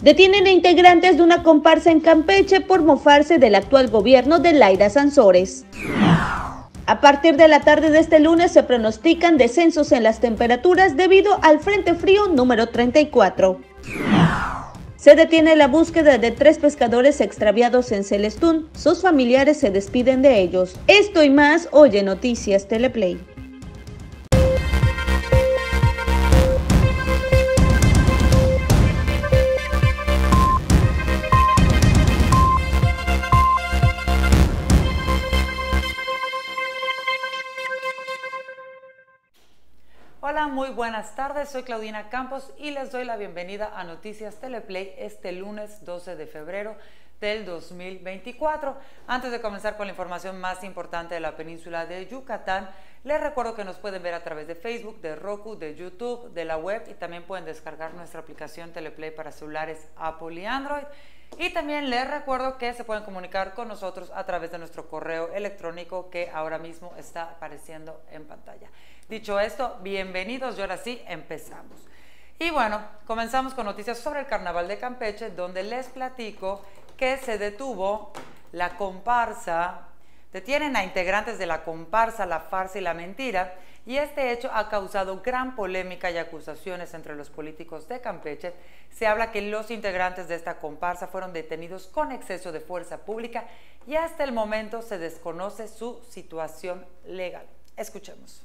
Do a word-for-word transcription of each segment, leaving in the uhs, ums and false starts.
Detienen a integrantes de una comparsa en Campeche por mofarse del actual gobierno de Laida Sansores. A partir de la tarde de este lunes se pronostican descensos en las temperaturas debido al Frente Frío número treinta y cuatro. Se detiene la búsqueda de tres pescadores extraviados en Celestún. Sus familiares se despiden de ellos. Esto y más hoy en Noticias Teleplay. Hola, muy buenas tardes, soy Claudina Campos y les doy la bienvenida a Noticias Teleplay este lunes doce de febrero del dos mil veinticuatro. Antes de comenzar con la información más importante de la península de Yucatán, les recuerdo que nos pueden ver a través de Facebook, de Roku, de YouTube, de la web y también pueden descargar nuestra aplicación Teleplay para celulares Apple y Android. Y también les recuerdo que se pueden comunicar con nosotros a través de nuestro correo electrónico que ahora mismo está apareciendo en pantalla. Dicho esto, bienvenidos y ahora sí empezamos. Y bueno, comenzamos con noticias sobre el Carnaval de Campeche, donde les platico que se detuvo la comparsa, detienen a integrantes de la comparsa La Farsa y la Mentira, y este hecho ha causado gran polémica y acusaciones entre los políticos de Campeche. Se habla que los integrantes de esta comparsa fueron detenidos con exceso de fuerza pública y hasta el momento se desconoce su situación legal. Escuchemos.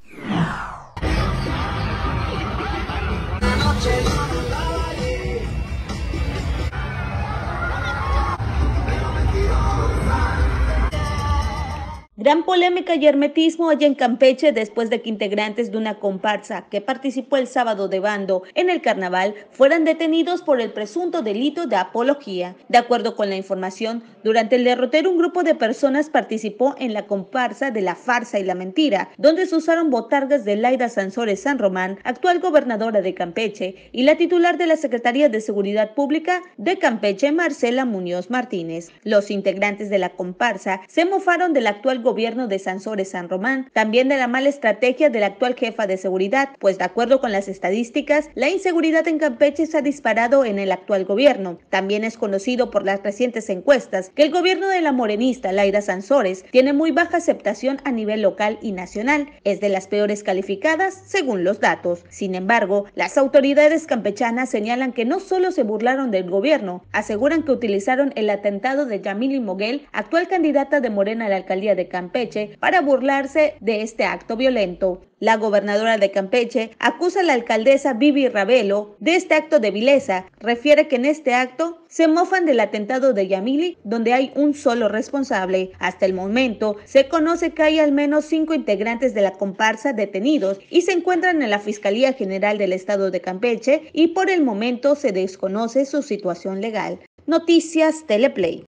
Gran polémica y hermetismo hay en Campeche después de que integrantes de una comparsa que participó el sábado de bando en el carnaval fueran detenidos por el presunto delito de apología. De acuerdo con la información, durante el derrotero un grupo de personas participó en la comparsa de La Farsa y la Mentira, donde se usaron botargas de Laida Sansores San Román, actual gobernadora de Campeche, y la titular de la Secretaría de Seguridad Pública de Campeche, Marcela Muñoz Martínez. Los integrantes de la comparsa se mofaron del actual gobernador gobierno de Sansores San Román, también de la mala estrategia de la actual jefa de seguridad, pues de acuerdo con las estadísticas, la inseguridad en Campeche se ha disparado en el actual gobierno. También es conocido por las recientes encuestas que el gobierno de la morenista Laida Sansores tiene muy baja aceptación a nivel local y nacional, es de las peores calificadas según los datos. Sin embargo, las autoridades campechanas señalan que no solo se burlaron del gobierno, aseguran que utilizaron el atentado de Yamily Moguel, actual candidata de Morena a la alcaldía de Campeche, Campeche para burlarse de este acto violento. La gobernadora de Campeche acusa a la alcaldesa Vivi Ravelo de este acto de vileza. Refiere que en este acto se mofan del atentado de Yamily, donde hay un solo responsable. Hasta el momento se conoce que hay al menos cinco integrantes de la comparsa detenidos y se encuentran en la Fiscalía General del Estado de Campeche y por el momento se desconoce su situación legal. Noticias Teleplay.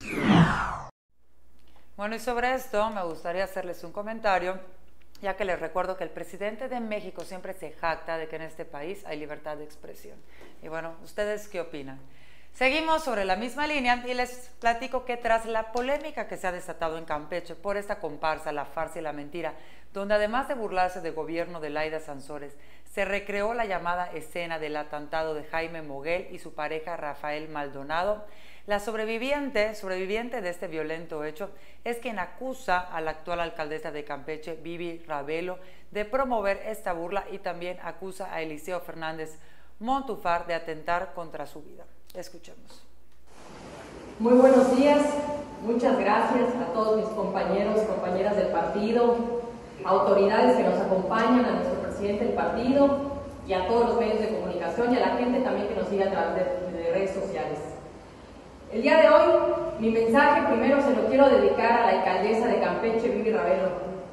Bueno, y sobre esto me gustaría hacerles un comentario, ya que les recuerdo que el presidente de México siempre se jacta de que en este país hay libertad de expresión. Y bueno, ¿ustedes qué opinan? Seguimos sobre la misma línea y les platico que tras la polémica que se ha desatado en Campeche por esta comparsa La Farsa y la Mentira, donde además de burlarse del gobierno de Laida Sansores, se recreó la llamada escena del atentado de Jaime Moguel y su pareja Rafael Maldonado, la sobreviviente, sobreviviente de este violento hecho es quien acusa a la actual alcaldesa de Campeche, Vivi Ravelo, de promover esta burla y también acusa a Eliseo Fernández Montúfar de atentar contra su vida. Escuchemos. Muy buenos días, muchas gracias a todos mis compañeros, compañeras del partido, autoridades que nos acompañan, a nuestro presidente del partido y a todos los medios de comunicación y a la gente también que nos sigue a través de, de redes sociales. El día de hoy, mi mensaje primero se lo quiero dedicar a la alcaldesa de Campeche, Vivi Ravelo.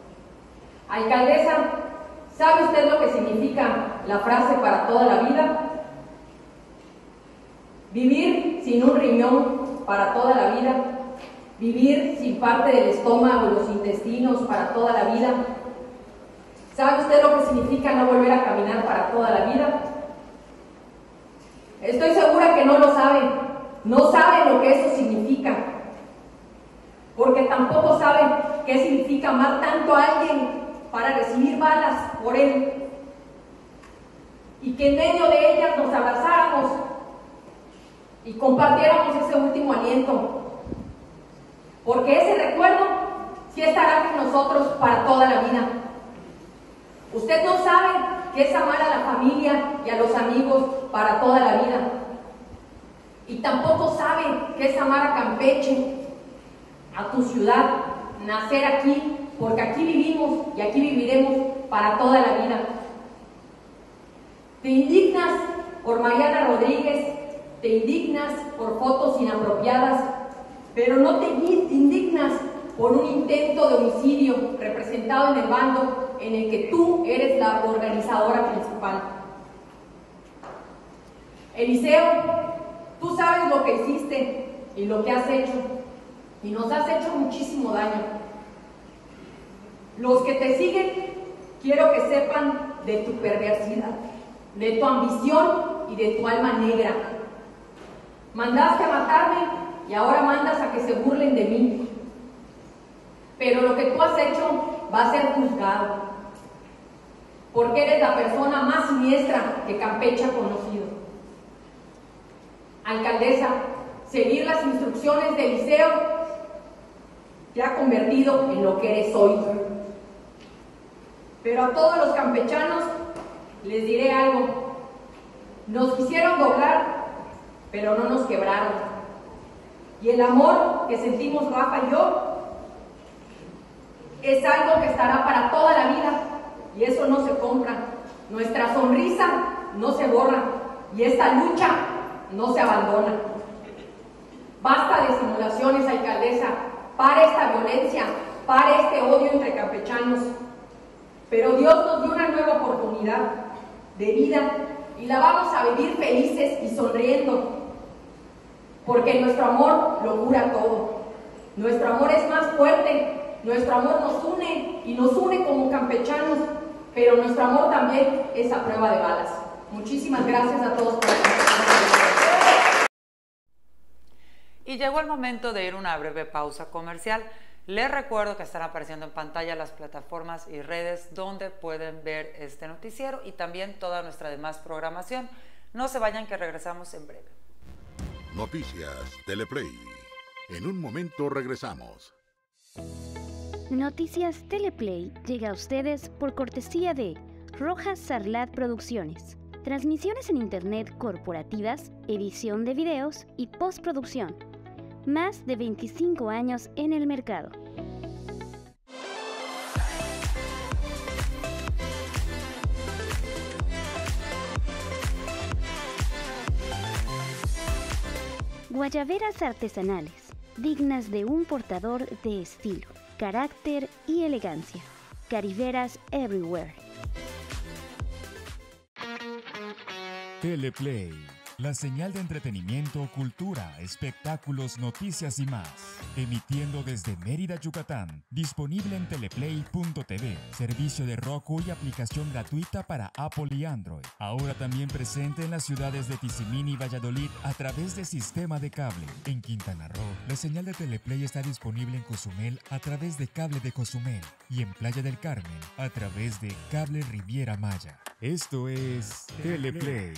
Alcaldesa, ¿sabe usted lo que significa la frase para toda la vida? Vivir sin un riñón para toda la vida, vivir sin parte del estómago y los intestinos para toda la vida. ¿Sabe usted lo que significa no volver a caminar para toda la vida? Estoy segura que no lo sabe. No sabe lo que eso significa, porque tampoco sabe qué significa amar tanto a alguien para recibir balas por él y que en medio de ellas nos abrazáramos y compartiéramos ese último aliento, porque ese recuerdo sí estará con nosotros para toda la vida. Usted no sabe qué es amar a la familia y a los amigos para toda la vida, y tampoco sabe qué es amar a Campeche, a tu ciudad, nacer aquí, porque aquí vivimos y aquí viviremos para toda la vida. Te indignas por Mariana Rodríguez, te indignas por fotos inapropiadas, pero no te indignas por un intento de homicidio representado en el bando en el que tú eres la organizadora principal. Eliseo, tú sabes lo que hiciste y lo que has hecho, y nos has hecho muchísimo daño. Los que te siguen, quiero que sepan de tu perversidad, de tu ambición y de tu alma negra. Mandaste a matarme y ahora mandas a que se burlen de mí. Pero lo que tú has hecho va a ser juzgado, porque eres la persona más siniestra que Campeche ha conocido. Alcaldesa, seguir las instrucciones de Eliseo te ha convertido en lo que eres hoy. Pero a todos los campechanos les diré algo. Nos quisieron doblar, pero no nos quebraron. Y el amor que sentimos Rafa y yo es algo que estará para toda la vida, y eso no se compra. Nuestra sonrisa no se borra, y esta lucha no se abandona. Basta de simulaciones, alcaldesa. Para esta violencia, para este odio entre campechanos. Pero Dios nos dio una nueva oportunidad de vida y la vamos a vivir felices y sonriendo, porque nuestro amor lo cura todo. Nuestro amor es más fuerte, nuestro amor nos une y nos une como campechanos, pero nuestro amor también es a prueba de balas. Muchísimas gracias a todos por estar. Y llegó el momento de ir a una breve pausa comercial. Les recuerdo que están apareciendo en pantalla las plataformas y redes donde pueden ver este noticiero y también toda nuestra demás programación. No se vayan, que regresamos en breve. Noticias Teleplay. En un momento regresamos. Noticias Teleplay llega a ustedes por cortesía de Rojas Sarlat Producciones. Transmisiones en internet corporativas, edición de videos y postproducción. Más de veinticinco años en el mercado. Guayaberas artesanales, dignas de un portador de estilo, carácter y elegancia. Cariberas Everywhere. Teleplay, la señal de entretenimiento, cultura, espectáculos, noticias y más. Emitiendo desde Mérida, Yucatán. Disponible en teleplay punto t v, servicio de Roku y aplicación gratuita para Apple y Android. Ahora también presente en las ciudades de Tizimín y Valladolid a través de sistema de cable. En Quintana Roo, la señal de Teleplay está disponible en Cozumel a través de cable de Cozumel y en Playa del Carmen a través de cable Riviera Maya. Esto es Teleplay.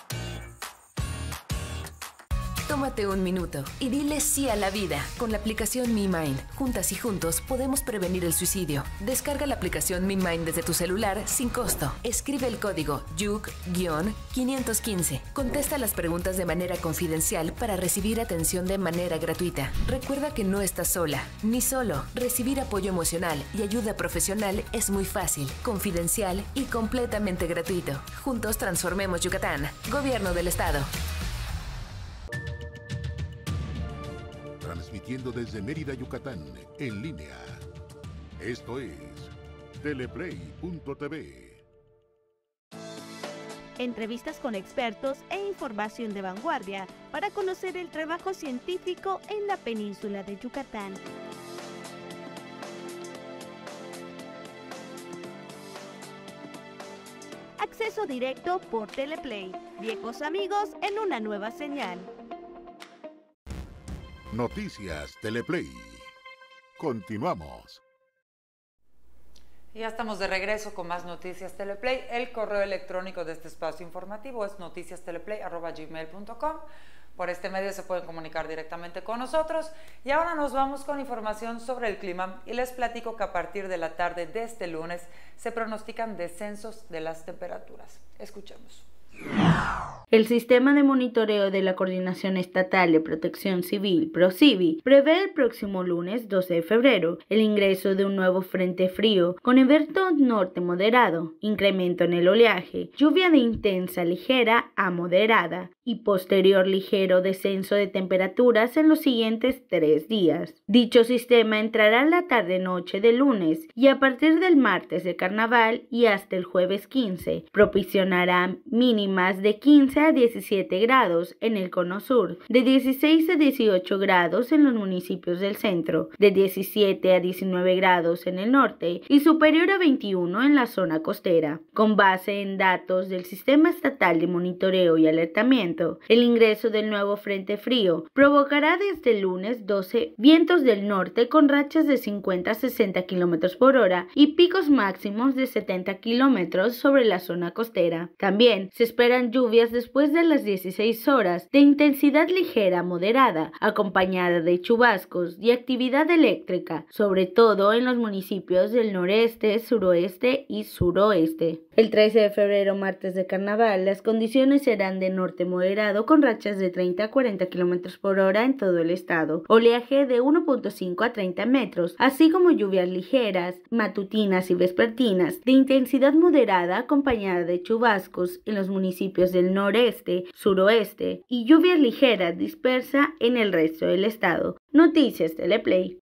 Tómate un minuto y dile sí a la vida con la aplicación MeMind. Juntas y juntos podemos prevenir el suicidio. Descarga la aplicación MeMind desde tu celular sin costo. Escribe el código Y U C quinientos quince. Contesta las preguntas de manera confidencial para recibir atención de manera gratuita. Recuerda que no estás sola ni solo. Recibir apoyo emocional y ayuda profesional es muy fácil, confidencial y completamente gratuito. Juntos transformemos Yucatán. Gobierno del Estado. Transmitiendo desde Mérida, Yucatán, en línea. Esto es teleplay punto t v. Entrevistas con expertos e información de vanguardia para conocer el trabajo científico en la península de Yucatán. Acceso directo por Teleplay. Viejos amigos en una nueva señal. Noticias Teleplay. Continuamos. Y ya estamos de regreso con más Noticias Teleplay. El correo electrónico de este espacio informativo es noticias teleplay arroba gmail punto com. Por este medio se pueden comunicar directamente con nosotros. Y ahora nos vamos con información sobre el clima y les platico que a partir de la tarde de este lunes se pronostican descensos de las temperaturas. Escuchemos. El Sistema de Monitoreo de la Coordinación Estatal de Protección Civil, PROCIVI, prevé el próximo lunes doce de febrero el ingreso de un nuevo frente frío con viento norte moderado, incremento en el oleaje, lluvia de intensa ligera a moderada y posterior ligero descenso de temperaturas en los siguientes tres días. Dicho sistema entrará la tarde-noche del lunes y a partir del martes de carnaval y hasta el jueves quince proporcionará mínimas de quince a diecisiete grados en el cono sur, de dieciséis a dieciocho grados en los municipios del centro, de diecisiete a diecinueve grados en el norte y superior a veintiuno en la zona costera. Con base en datos del Sistema Estatal de Monitoreo y Alertamiento, el ingreso del nuevo frente frío provocará desde el lunes doce vientos del norte con rachas de cincuenta a sesenta kilómetros por hora y picos máximos de setenta kilómetros sobre la zona costera. También se esperan lluvias después de las dieciséis horas de intensidad ligera a moderada, acompañada de chubascos y actividad eléctrica, sobre todo en los municipios del noreste, suroeste y suroeste. El trece de febrero, martes de carnaval, las condiciones serán de norte moderado con rachas de treinta a cuarenta kilómetros por hora en todo el estado, oleaje de uno punto cinco a treinta metros, así como lluvias ligeras, matutinas y vespertinas de intensidad moderada acompañada de chubascos en los municipios del noreste, suroeste y lluvias ligeras dispersas en el resto del estado. Noticias Teleplay.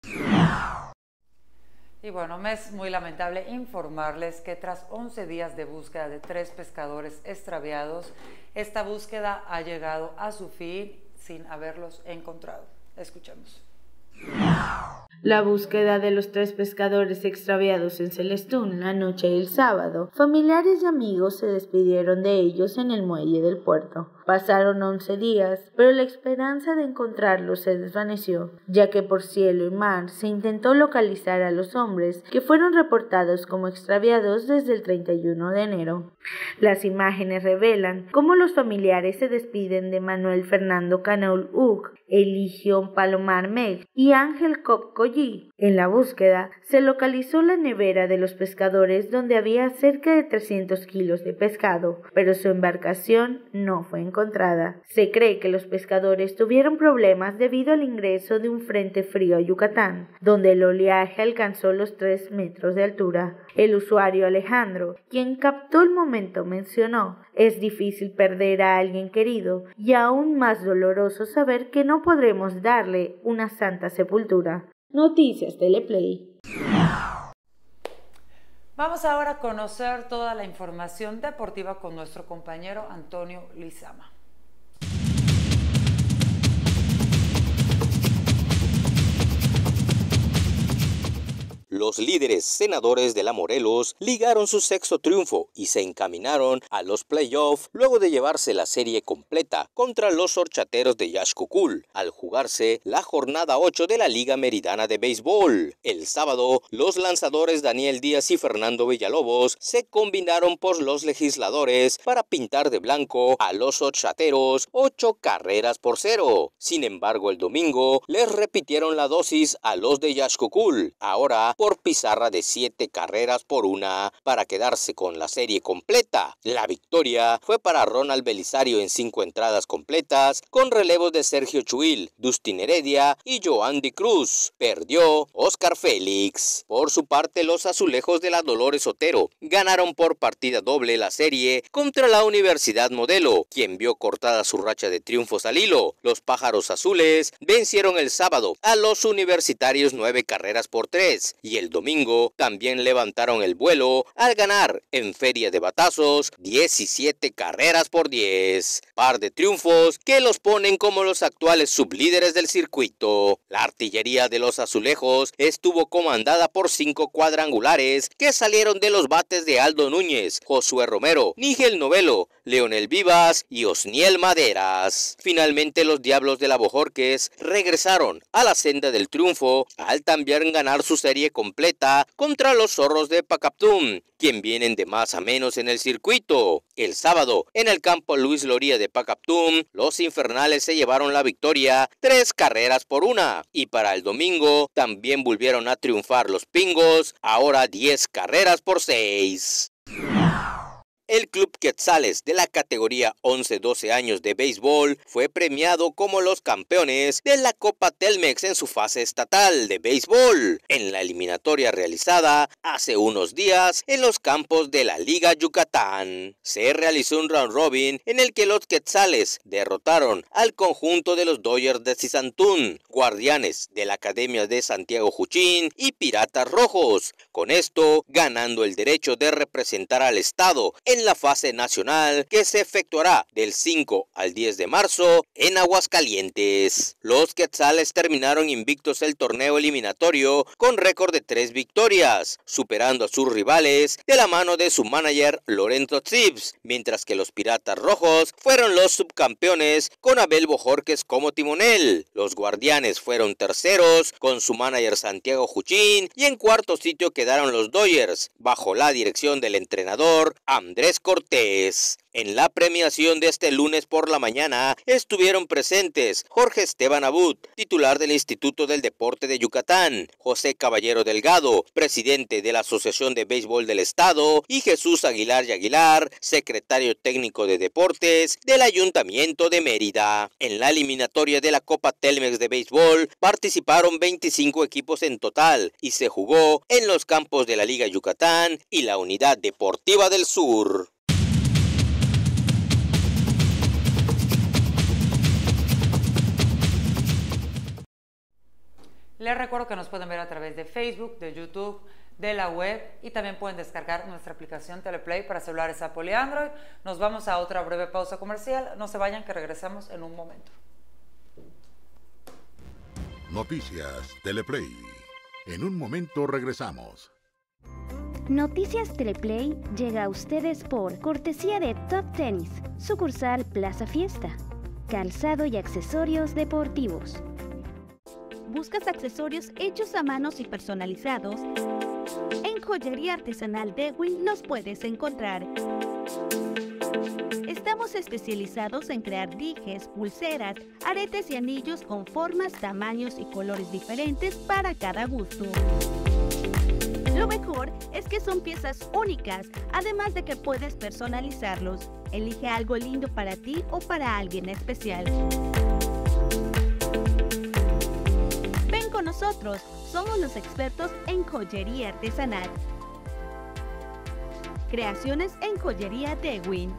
Y bueno, me es muy lamentable informarles que tras once días de búsqueda de tres pescadores extraviados, esta búsqueda ha llegado a su fin sin haberlos encontrado. Escuchemos. La búsqueda de los tres pescadores extraviados en Celestún la noche del sábado, familiares y amigos se despidieron de ellos en el muelle del puerto. Pasaron once días, pero la esperanza de encontrarlos se desvaneció, ya que por cielo y mar se intentó localizar a los hombres que fueron reportados como extraviados desde el treinta y uno de enero. Las imágenes revelan cómo los familiares se despiden de Manuel Fernando Canaul Uc, Eligio Palomar Meg y Ángel Cop Collí. En la búsqueda se localizó la nevera de los pescadores donde había cerca de trescientos kilos de pescado, pero su embarcación no fue encontrada. Se cree que los pescadores tuvieron problemas debido al ingreso de un frente frío a Yucatán, donde el oleaje alcanzó los tres metros de altura. El usuario Alejandro, quien captó el momento, mencionó: "Es difícil perder a alguien querido y aún más doloroso saber que no podremos darle una santa sepultura". Noticias Teleplay. Vamos ahora a conocer toda la información deportiva con nuestro compañero Antonio Lizama. Los líderes senadores de la Morelos ligaron su sexto triunfo y se encaminaron a los playoffs luego de llevarse la serie completa contra los horchateros de Yaxcucul al jugarse la jornada ocho de la Liga Meridana de Béisbol. El sábado, los lanzadores Daniel Díaz y Fernando Villalobos se combinaron por los legisladores para pintar de blanco a los horchateros ocho carreras por cero. Sin embargo, el domingo les repitieron la dosis a los de Yaxcucul, ahora por pizarra de siete carreras por una, para quedarse con la serie completa. La victoria fue para Ronald Belisario en cinco entradas completas, con relevos de Sergio Chuil, Dustin Heredia y Joandy Cruz. Perdió Oscar Félix. Por su parte, los azulejos de la Dolores Otero ganaron por partida doble la serie contra la Universidad Modelo, quien vio cortada su racha de triunfos al hilo. Los pájaros azules vencieron el sábado a los universitarios nueve carreras por tres, y el domingo también levantaron el vuelo al ganar en Feria de Batazos diecisiete carreras por diez. Par de triunfos que los ponen como los actuales sublíderes del circuito. La artillería de los azulejos estuvo comandada por cinco cuadrangulares que salieron de los bates de Aldo Núñez, Josué Romero, Nigel Novelo, Leonel Vivas y Osniel Maderas. Finalmente, los Diablos de la Bojorques regresaron a la senda del triunfo al también ganar su serie con completa contra los Zorros de Pacaptún, quien vienen de más a menos en el circuito. El sábado, en el campo Luis Loría de Pacaptún, los infernales se llevaron la victoria tres carreras por una. Y para el domingo, también volvieron a triunfar los Pingos, ahora diez carreras por seis. El Club Quetzales de la categoría once doce años de béisbol fue premiado como los campeones de la Copa Telmex en su fase estatal de béisbol, en la eliminatoria realizada hace unos días en los campos de la Liga Yucatán. Se realizó un round robin en el que los Quetzales derrotaron al conjunto de los Dodgers de Sisantún, Guardianes de la Academia de Santiago Juchín y Piratas Rojos, con esto ganando el derecho de representar al estado en en la fase nacional que se efectuará del cinco al diez de marzo en Aguascalientes. Los Quetzales terminaron invictos el torneo eliminatorio con récord de tres victorias, superando a sus rivales de la mano de su manager Lorenzo Zips, mientras que los Piratas Rojos fueron los subcampeones con Abel Bojorquez como timonel. Los Guardianes fueron terceros con su manager Santiago Juchín y en cuarto sitio quedaron los Dodgers bajo la dirección del entrenador Andrés Cortés. En la premiación de este lunes por la mañana estuvieron presentes Jorge Esteban Abud, titular del Instituto del Deporte de Yucatán, José Caballero Delgado, presidente de la Asociación de Béisbol del Estado, y Jesús Aguilar y Aguilar, secretario técnico de Deportes del Ayuntamiento de Mérida. En la eliminatoria de la Copa Telmex de Béisbol participaron veinticinco equipos en total y se jugó en los campos de la Liga Yucatán y la Unidad Deportiva del Sur. Les recuerdo que nos pueden ver a través de Facebook, de YouTube, de la web y también pueden descargar nuestra aplicación Teleplay para celulares Apple y Android. Nos vamos a otra breve pausa comercial. No se vayan, que regresamos en un momento. Noticias Teleplay. En un momento regresamos. Noticias Teleplay llega a ustedes por cortesía de Top Tennis, sucursal Plaza Fiesta, calzado y accesorios deportivos. ¿Buscas accesorios hechos a manos y personalizados? En Joyería Artesanal Dewin los puedes encontrar. Estamos especializados en crear dijes, pulseras, aretes y anillos con formas, tamaños y colores diferentes para cada gusto. Lo mejor es que son piezas únicas, además de que puedes personalizarlos. Elige algo lindo para ti o para alguien especial. Ven con nosotros, somos los expertos en joyería artesanal. Creaciones en Joyería Dewin.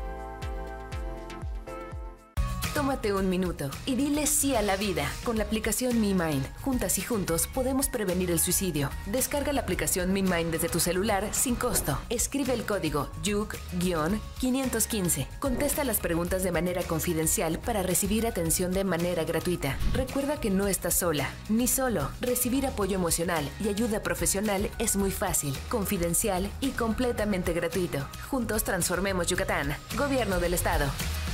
Tómate un minuto y dile sí a la vida. Con la aplicación MeMind, juntas y juntos podemos prevenir el suicidio. Descarga la aplicación MeMind desde tu celular sin costo. Escribe el código Y U C quinientos quince. Contesta las preguntas de manera confidencial para recibir atención de manera gratuita. Recuerda que no estás sola, ni solo. Recibir apoyo emocional y ayuda profesional es muy fácil, confidencial y completamente gratuito. Juntos transformemos Yucatán. Gobierno del Estado.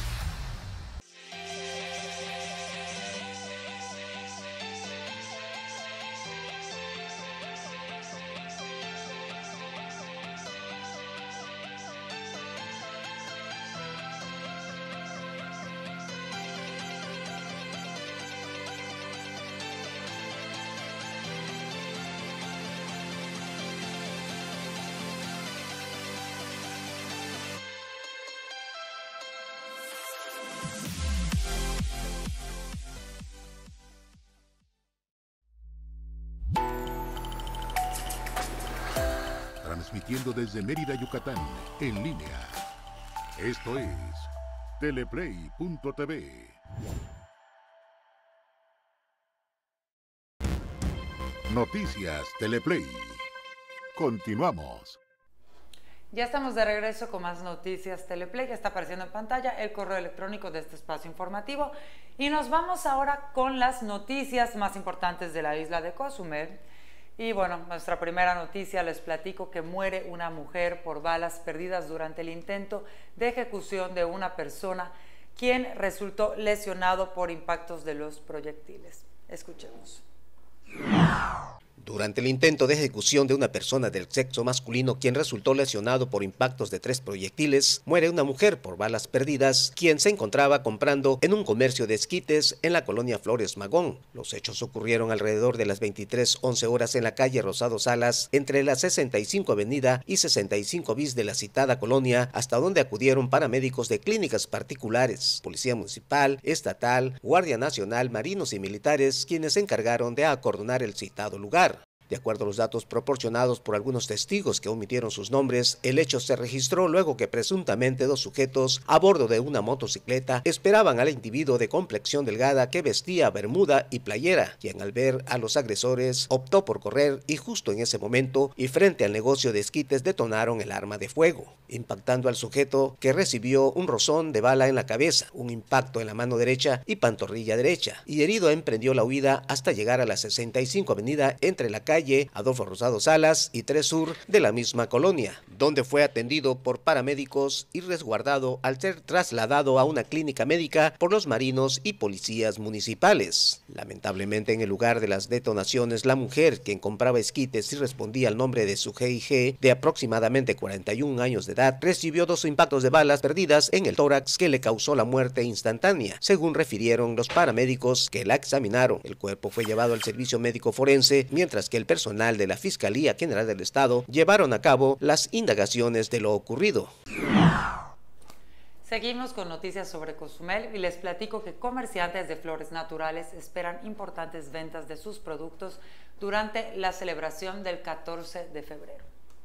Transmitiendo desde Mérida, Yucatán, en línea. Esto es teleplay punto t v. Noticias Teleplay. Continuamos. Ya estamos de regreso con más Noticias Teleplay. Ya está apareciendo en pantalla el correo electrónico de este espacio informativo. Y nos vamos ahora con las noticias más importantes de la isla de Cozumel. Y bueno, nuestra primera noticia, les platico que muere una mujer por balas perdidas durante el intento de ejecución de una persona quien resultó lesionado por impactos de los proyectiles. Escuchemos. Durante el intento de ejecución de una persona del sexo masculino quien resultó lesionado por impactos de tres proyectiles, muere una mujer por balas perdidas, quien se encontraba comprando en un comercio de esquites en la colonia Flores Magón. Los hechos ocurrieron alrededor de las veintitrés once horas en la calle Rosado Salas, entre la sesenta y cinco avenida y sesenta y cinco bis de la citada colonia, hasta donde acudieron paramédicos de clínicas particulares, policía municipal, estatal, Guardia Nacional, marinos y militares, quienes se encargaron de acordonar el citado lugar. De acuerdo a los datos proporcionados por algunos testigos que omitieron sus nombres, el hecho se registró luego que presuntamente dos sujetos a bordo de una motocicleta esperaban al individuo de complexión delgada que vestía bermuda y playera, quien al ver a los agresores optó por correr y justo en ese momento y frente al negocio de esquites detonaron el arma de fuego, impactando al sujeto que recibió un rozón de bala en la cabeza, un impacto en la mano derecha y pantorrilla derecha, y herido emprendió la huida hasta llegar a la sesenta y cinco avenida entre la calle Adolfo Rosado Salas y tres sur de la misma colonia, donde fue atendido por paramédicos y resguardado al ser trasladado a una clínica médica por los marinos y policías municipales. Lamentablemente, en el lugar de las detonaciones, la mujer, quien compraba esquites y respondía al nombre de Sujei G, de aproximadamente cuarenta y un años de edad, recibió dos impactos de balas perdidas en el tórax que le causó la muerte instantánea, según refirieron los paramédicos que la examinaron. El cuerpo fue llevado al servicio médico forense, mientras que el personal de la Fiscalía General del Estado llevaron a cabo las indagaciones de lo ocurrido. Seguimos con noticias sobre Cozumel y les platico que comerciantes de flores naturales esperan importantes ventas de sus productos durante la celebración del catorce de febrero.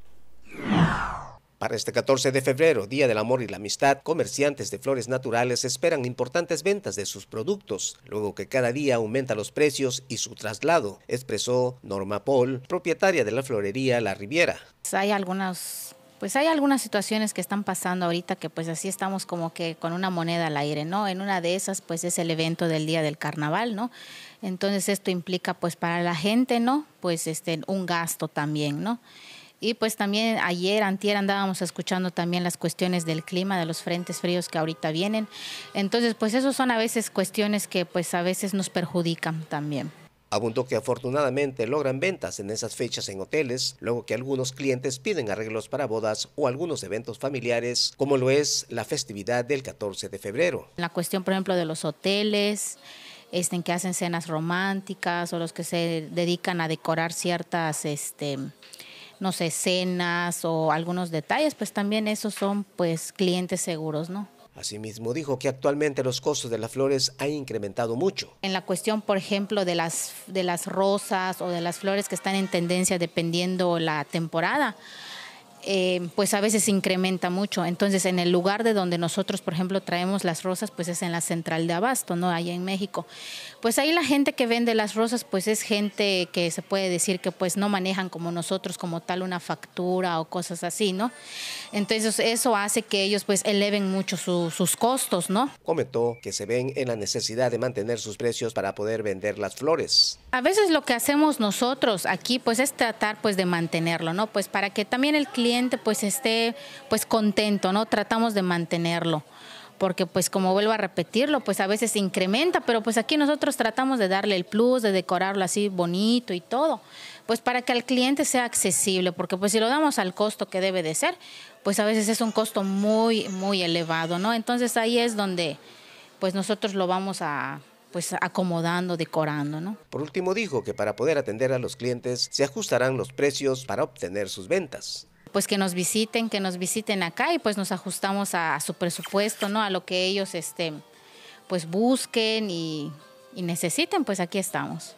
Para este catorce de febrero, Día del Amor y la Amistad, comerciantes de flores naturales esperan importantes ventas de sus productos, luego que cada día aumenta los precios y su traslado, expresó Norma Paul, propietaria de la florería La Riviera. Hay algunas, pues hay algunas situaciones que están pasando ahorita que pues así estamos como que con una moneda al aire, ¿no? En una de esas pues es el evento del Día del Carnaval, ¿no? Entonces esto implica pues para la gente, ¿no? Pues este un gasto también, ¿no? Y pues también ayer, antier andábamos escuchando también las cuestiones del clima, de los frentes fríos que ahorita vienen. Entonces, pues esos son a veces cuestiones que pues a veces nos perjudican también. Abundó que afortunadamente logran ventas en esas fechas en hoteles, luego que algunos clientes piden arreglos para bodas o algunos eventos familiares, como lo es la festividad del catorce de febrero. La cuestión, por ejemplo, de los hoteles, este, en que hacen cenas románticas o los que se dedican a decorar ciertas... este no sé, cenas o algunos detalles, pues también esos son pues clientes seguros, ¿no? Asimismo dijo que actualmente los costos de las flores han incrementado mucho. En la cuestión, por ejemplo, de las, de las rosas o de las flores que están en tendencia dependiendo la temporada, Eh, pues a veces incrementa mucho. Entonces, en el lugar de donde nosotros, por ejemplo, traemos las rosas, pues es en la central de abasto, ¿no? Allá en México. Pues ahí la gente que vende las rosas, pues es gente que se puede decir que pues no manejan como nosotros como tal una factura o cosas así, ¿no? Entonces, eso hace que ellos pues eleven mucho su, sus costos, ¿no? Comentó que se ven en la necesidad de mantener sus precios para poder vender las flores. A veces lo que hacemos nosotros aquí pues es tratar pues de mantenerlo, ¿no? Pues para que también el cliente pues esté pues contento, ¿no? Tratamos de mantenerlo, porque pues como vuelvo a repetirlo, pues a veces incrementa, pero pues aquí nosotros tratamos de darle el plus, de decorarlo así bonito y todo, pues para que al cliente sea accesible, porque pues si lo damos al costo que debe de ser, pues a veces es un costo muy, muy elevado, ¿no? Entonces ahí es donde pues nosotros lo vamos a pues acomodando, decorando, ¿no? Por último dijo que para poder atender a los clientes se ajustarán los precios para obtener sus ventas. Pues que nos visiten, que nos visiten acá y pues nos ajustamos a, a su presupuesto, ¿no? A lo que ellos este, pues busquen y, y necesiten, pues aquí estamos.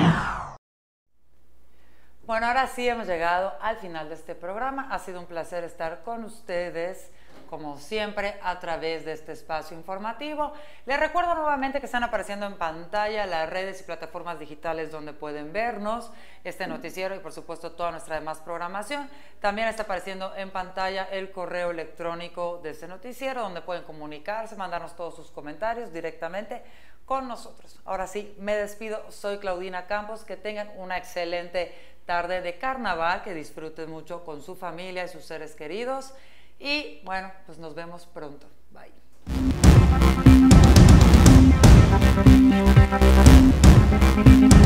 Bueno, ahora sí hemos llegado al final de este programa. Ha sido un placer estar con ustedes, como siempre, a través de este espacio informativo. Les recuerdo nuevamente que están apareciendo en pantalla las redes y plataformas digitales donde pueden vernos, este noticiero y por supuesto toda nuestra demás programación. También está apareciendo en pantalla el correo electrónico de este noticiero, donde pueden comunicarse, mandarnos todos sus comentarios directamente con nosotros. Ahora sí, me despido. Soy Claudina Campos. Que tengan una excelente tarde de carnaval, que disfruten mucho con su familia y sus seres queridos. Y bueno, pues nos vemos pronto. Bye.